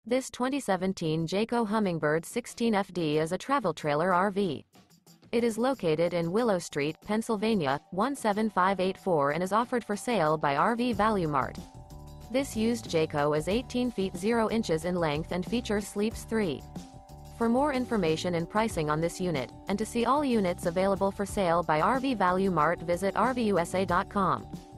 This 2017 Jayco Hummingbird 16FD is a travel trailer RV. It is located in Willow Street, Pennsylvania, 17584 and is offered for sale by RV Value Mart. This used Jayco is 18 feet 0 inches in length and features sleeps 3. For more information and pricing on this unit, and to see all units available for sale by RV Value Mart, visit RVUSA.com.